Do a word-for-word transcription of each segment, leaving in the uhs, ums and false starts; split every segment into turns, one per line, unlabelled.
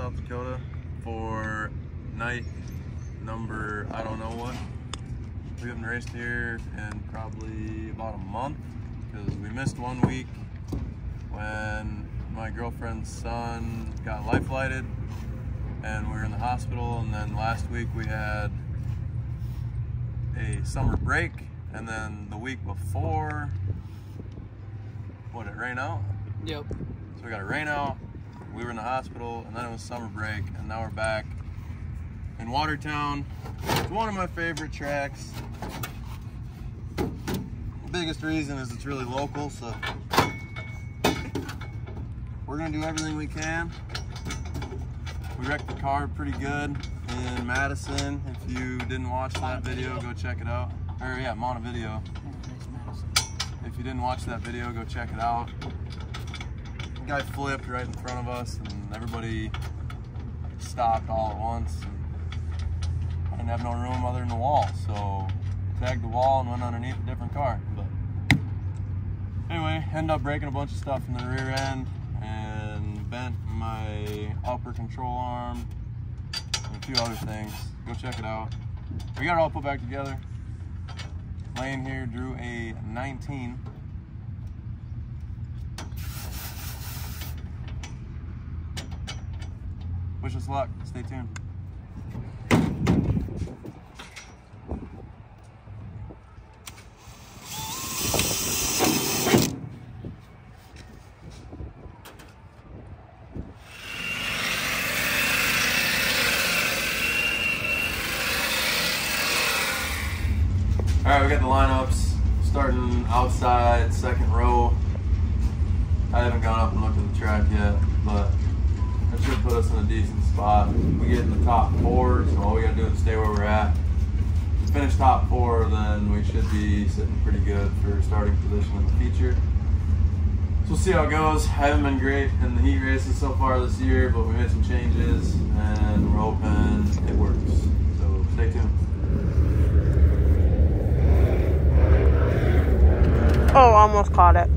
South Dakota for night number, I don't know what. We haven't raced here in probably about a month because we missed one week when my girlfriend's son got life flighted and we were in the hospital, and then last week we had a summer break, and then the week before, what, it rained out?
Yep.
So we got a rain out, we were in the hospital, and then it was summer break, and now we're back in Watertown. It's one of my favorite tracks. The biggest reason is it's really local, so we're gonna do everything we can. We wrecked the car pretty good in Madison. If you didn't watch that video, go check it out. Or yeah, Montevideo. If you didn't watch that video, go check it out. The guy flipped right in front of us, and everybody stopped all at once. And I didn't have no room other than the wall, so I tagged the wall and went underneath a different car. But anyway, ended up breaking a bunch of stuff in the rear end and bent my upper control arm and a few other things. Go check it out. We got it all put back together. Lane here drew a nineteen. Wish us luck. Stay tuned. All right, we got the lineups starting outside, second row. I haven't gone up and looked at the track yet, but that should put us in a decent spot. We get in the top four, so all we gotta do is stay where we're at. If we finish top four, then we should be sitting pretty good for starting position in the feature. So we'll see how it goes. I haven't been great in the heat races so far this year, but we made some changes and we're hoping it works. So stay tuned.
Oh, almost caught it.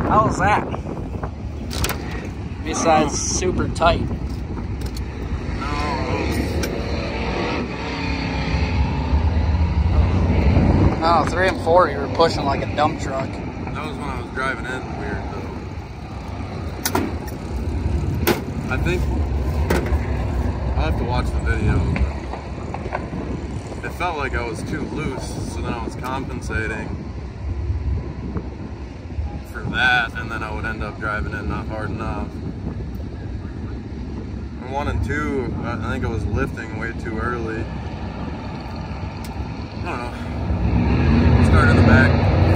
How was that? Besides super tight. No, three and four, you were pushing like a dump truck.
That was when I was driving in weird, though. I think I'll have to watch the video. But it felt like I was too loose, so then I was compensating for that, and then I would end up driving in not hard enough. And one and two, I think I was lifting way too early. I don't know. Start in the back.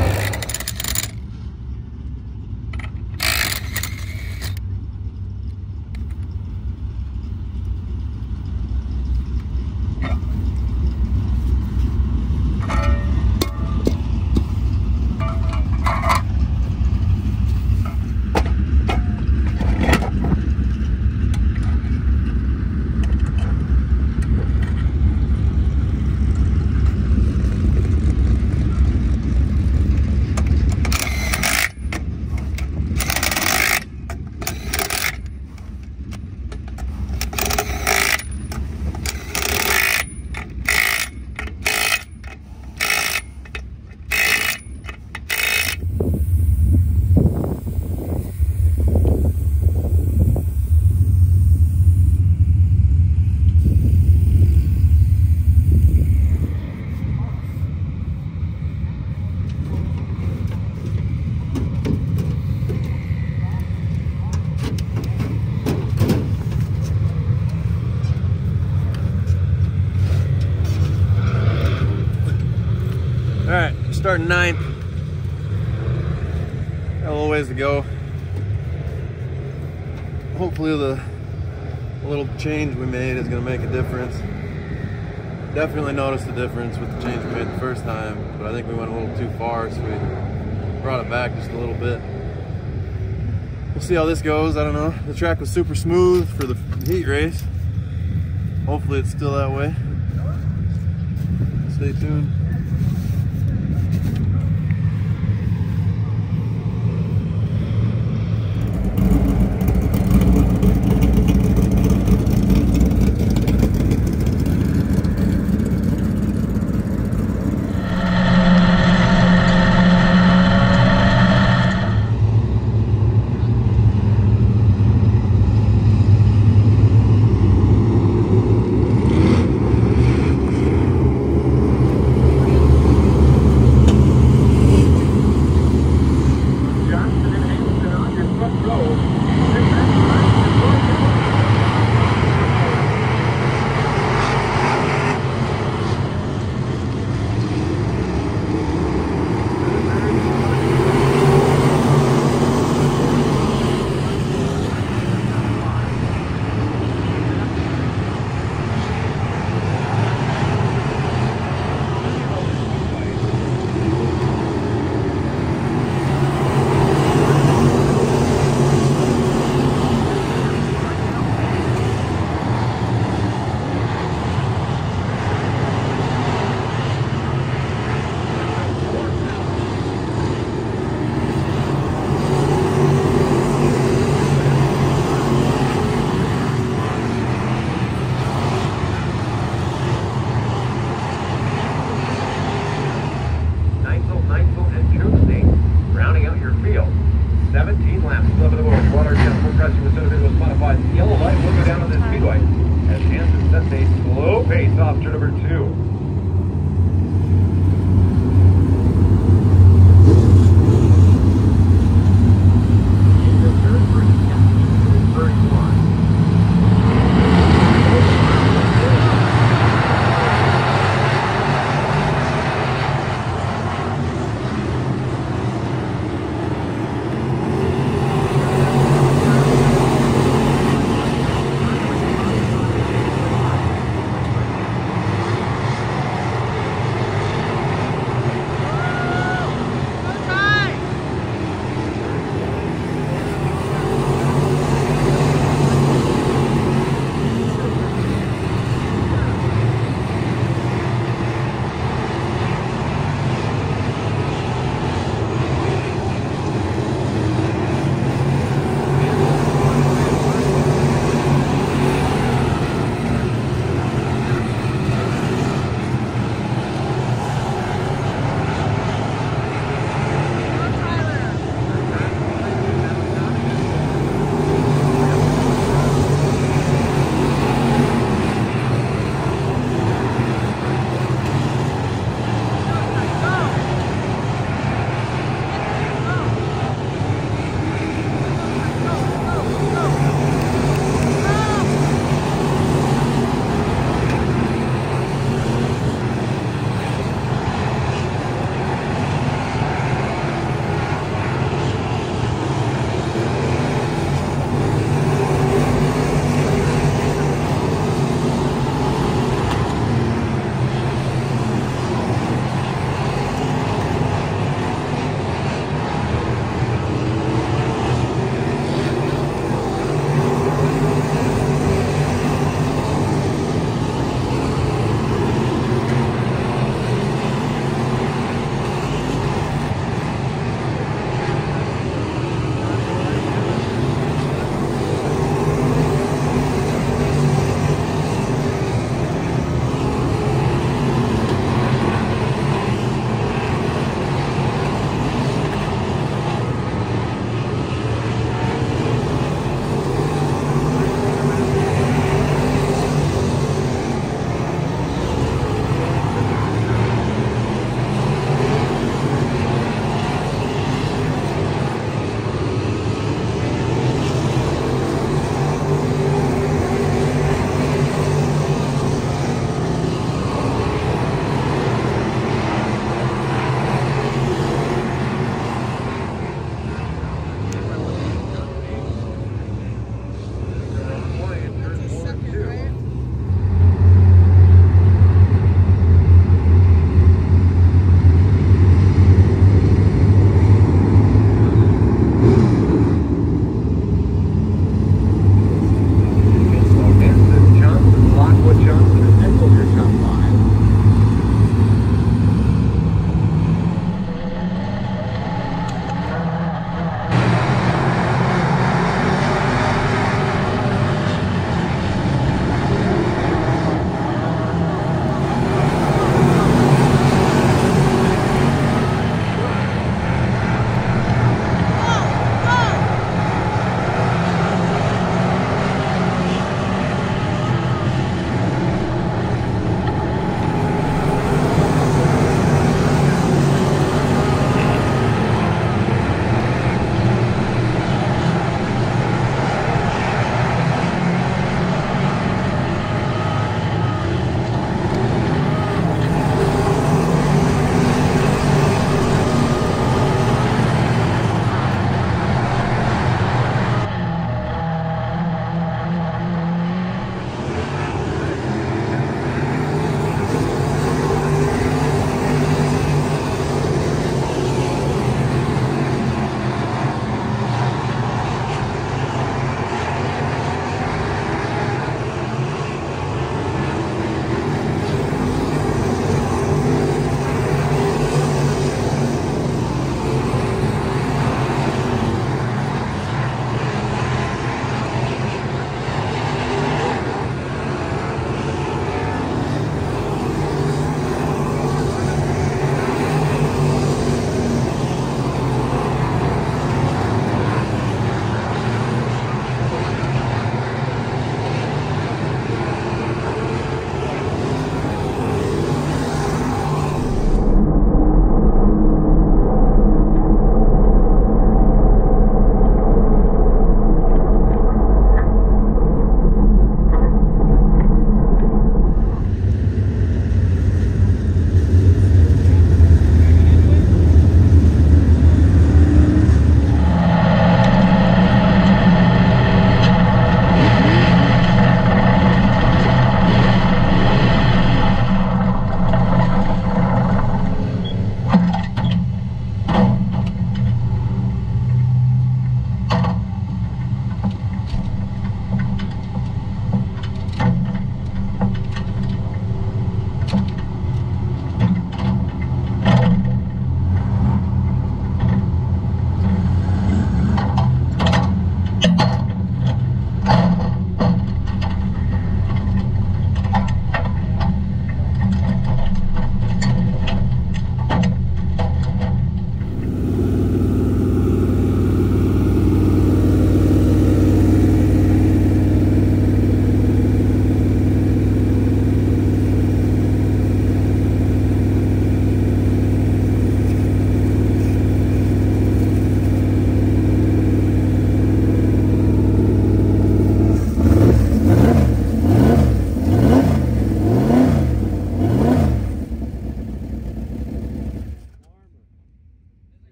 All right, starting ninth. Got a little ways to go. Hopefully the little change we made is gonna make a difference. Definitely noticed the difference with the change we made the first time, but I think we went a little too far, so we brought it back just a little bit. We'll see how this goes, I don't know. The track was super smooth for the heat race. Hopefully it's still that way. Stay tuned.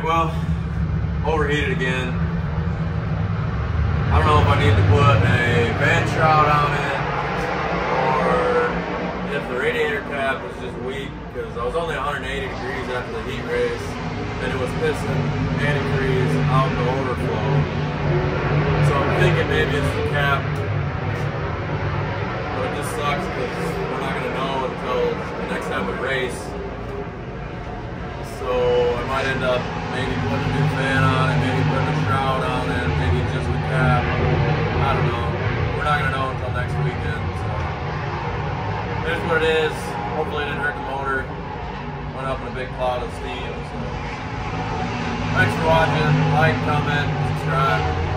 well, overheated again. I don't know if I need to put a vent shroud on it or if the radiator cap is just weak, because I was only one hundred eighty degrees after the heat race and it was pissing eighty degrees out the overflow. So I'm thinking maybe it's the cap, but it just sucks because we're not going to know until the next time we race. So I might end up maybe putting a new fan on it, maybe putting a shroud on it, maybe just the cap. I don't know. We're not going to know until next weekend. So it is what it is. Hopefully it didn't hurt the motor. Went up in a big cloud of steam. So thanks for watching. Like, comment, subscribe.